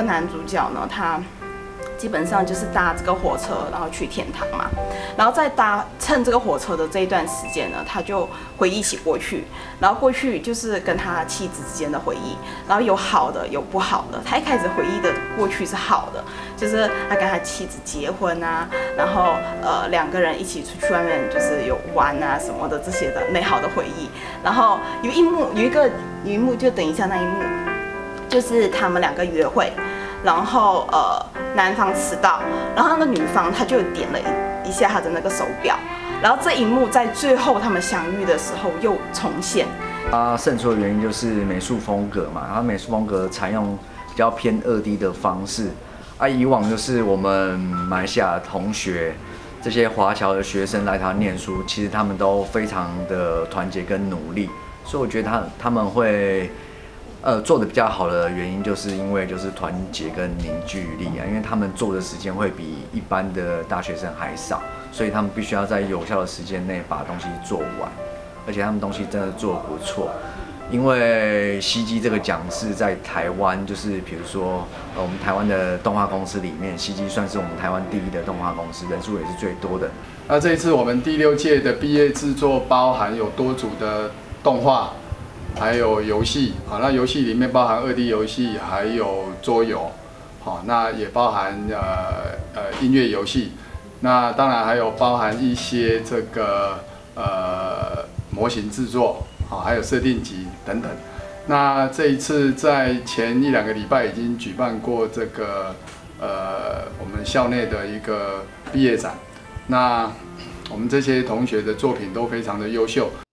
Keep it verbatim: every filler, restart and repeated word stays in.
个男主角呢，他基本上就是搭这个火车，然后去天堂嘛。然后在搭乘这个火车的这一段时间呢，他就回忆起过去，然后过去就是跟他妻子之间的回忆，然后有好的有不好的。他一开始回忆的过去是好的，就是他跟他妻子结婚啊，然后呃两个人一起出去外面就是有玩啊什么的这些的美好的回忆。然后有一幕有一个有一幕就等一下那一幕，就是他们两个约会。然后呃，男方迟到，然后那个女方她就点了一一下她的那个手表，然后这一幕在最后他们相遇的时候又重现。 它胜出的原因就是美术风格嘛，它美术风格采用比较偏二 D 的方式，啊，以往就是我们马来西亚的同学，这些华侨的学生来台湾念书，其实他们都非常的团结跟努力，所以我觉得他他们会。呃，做的比较好的原因，就是因为就是团结跟凝聚力啊，因为他们做的时间会比一般的大学生还少，所以他们必须要在有效的时间内把东西做完，而且他们东西真的做得不错。因为西基这个奖是在台湾，就是比如说呃我们台湾的动画公司里面，西基算是我们台湾第一的动画公司，人数也是最多的。 那这一次我们第六届的毕业制作包含有多组的动画。还有游戏，好，那游戏里面包含二 D 游戏，还有桌游，好，那也包含呃呃音乐游戏，那当然还有包含一些这个呃模型制作，好，还有设定集等等。那这一次在前一两个礼拜已经举办过这个呃我们校内的一个毕业展，那我们这些同学的作品都非常的优秀。